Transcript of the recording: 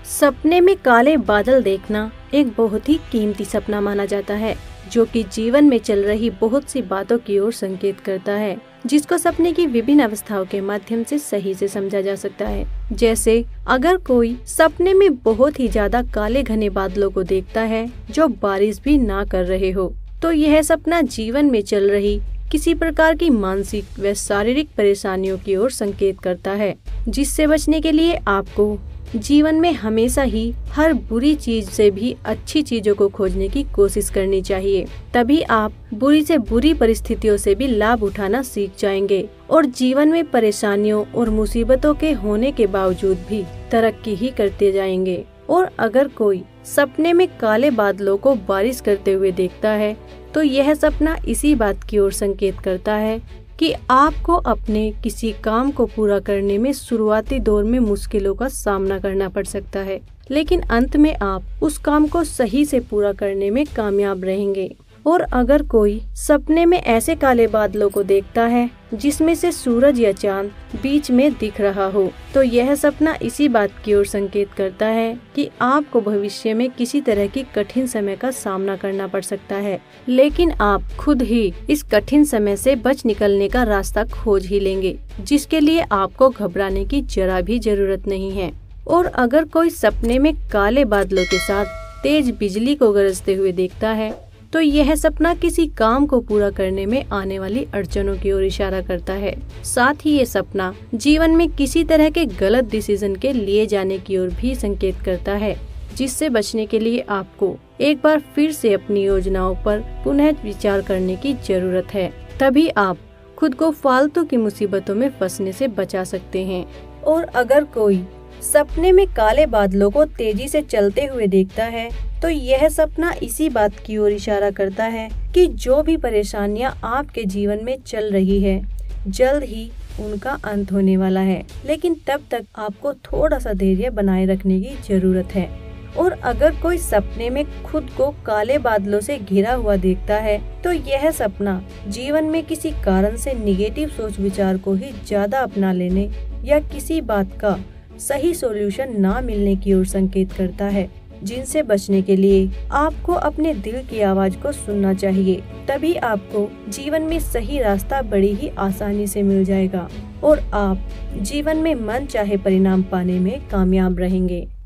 सपने में काले बादल देखना एक बहुत ही कीमती सपना माना जाता है, जो कि जीवन में चल रही बहुत सी बातों की ओर संकेत करता है, जिसको सपने की विभिन्न अवस्थाओं के माध्यम से सही से समझा जा सकता है। जैसे अगर कोई सपने में बहुत ही ज्यादा काले घने बादलों को देखता है जो बारिश भी ना कर रहे हो, तो यह सपना जीवन में चल रही किसी प्रकार की मानसिक व शारीरिक परेशानियों की ओर संकेत करता है, जिससे बचने के लिए आपको जीवन में हमेशा ही हर बुरी चीज से भी अच्छी चीजों को खोजने की कोशिश करनी चाहिए। तभी आप बुरी से बुरी परिस्थितियों से भी लाभ उठाना सीख जाएंगे और जीवन में परेशानियों और मुसीबतों के होने के बावजूद भी तरक्की ही करते जाएंगे। और अगर कोई सपने में काले बादलों को बारिश करते हुए देखता है, तो यह सपना इसी बात की ओर संकेत करता है कि आपको अपने किसी काम को पूरा करने में शुरुआती दौर में मुश्किलों का सामना करना पड़ सकता है, लेकिन अंत में आप उस काम को सही से पूरा करने में कामयाब रहेंगे। और अगर कोई सपने में ऐसे काले बादलों को देखता है जिसमें से सूरज या चांद बीच में दिख रहा हो, तो यह सपना इसी बात की ओर संकेत करता है कि आपको भविष्य में किसी तरह की कठिन समय का सामना करना पड़ सकता है, लेकिन आप खुद ही इस कठिन समय से बच निकलने का रास्ता खोज ही लेंगे, जिसके लिए आपको घबराने की जरा भी जरूरत नहीं है। और अगर कोई सपने में काले बादलों के साथ तेज बिजली को गरजते हुए देखता है, तो यह सपना किसी काम को पूरा करने में आने वाली अड़चनों की ओर इशारा करता है। साथ ही ये सपना जीवन में किसी तरह के गलत डिसीजन के लिए जाने की ओर भी संकेत करता है, जिससे बचने के लिए आपको एक बार फिर से अपनी योजनाओं पर पुनः विचार करने की जरूरत है। तभी आप खुद को फालतू की मुसीबतों में फंसने से बचा सकते हैं। और अगर कोई सपने में काले बादलों को तेजी से चलते हुए देखता है, तो यह सपना इसी बात की ओर इशारा करता है कि जो भी परेशानियां आपके जीवन में चल रही है, जल्द ही उनका अंत होने वाला है, लेकिन तब तक आपको थोड़ा सा धैर्य बनाए रखने की जरूरत है। और अगर कोई सपने में खुद को काले बादलों से घिरा हुआ देखता है, तो यह सपना जीवन में किसी कारण से निगेटिव सोच विचार को ही ज्यादा अपना लेने या किसी बात का सही सॉल्यूशन ना मिलने की ओर संकेत करता है, जिनसे बचने के लिए आपको अपने दिल की आवाज को सुनना चाहिए। तभी आपको जीवन में सही रास्ता बड़ी ही आसानी से मिल जाएगा और आप जीवन में मन चाहे परिणाम पाने में कामयाब रहेंगे।